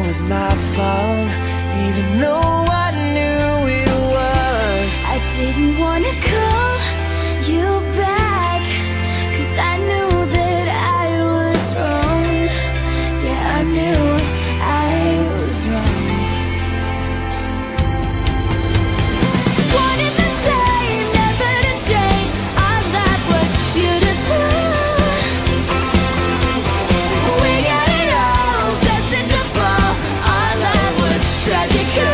was my fault, even though I knew it was. I didn't wanna call you back, 'cause I knew that I was wrong. Yeah, I knew I was wrong. Wanted the same, never to change. Our life was beautiful. We got it all, destined to fall. Our love was tragical.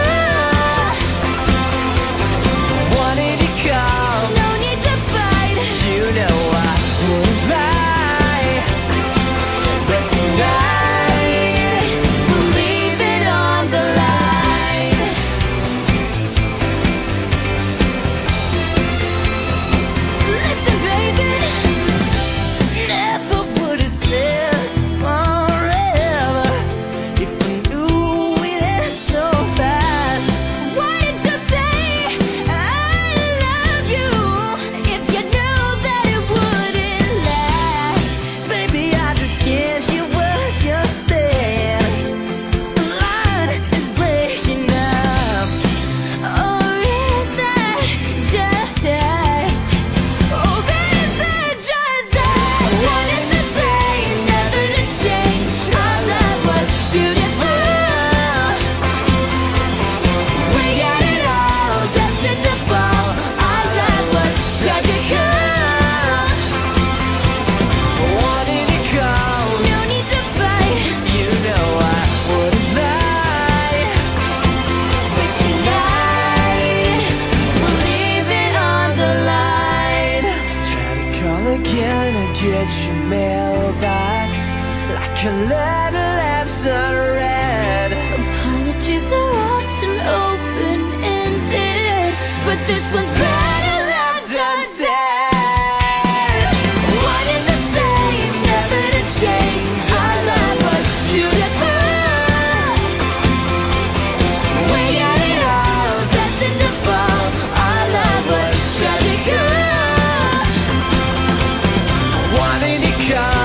Wanted to come, No need to fight. you know I wouldn't lie. But tonight, We'll leave it on the line. Listen, baby, never would have said forever if I knew it had so fast. why did you say I love you if you knew that it wouldn't last? Baby, I just can't hear what you're saying. The line is breaking up. Or is that just us? Oh, is that just us? Wanted the same, never to change. Our love was beautiful. We got it all, destined to fall. Our love was tragical. Wanted to come, you know I wouldn't lie. But tonight, we'll leave it on the line. Listen, baby, Never would have said forever if I knew it had so fast. Why did you say I love you if you knew that it wouldn't last? Baby, I just can't hear what you're saying. The line is breaking up. or is that just us? Wanted to come, No need to fight. you know I wouldn't lie. But tonight, we'll leave it on the line. Try to call again and get your mailbox like a letter left unread. Apologies are often open-ended, but this one's better left unsaid. One and the same, never to change. Our love was beautiful. We got it all, destined to fall. Our love was tragical. Wanted to come,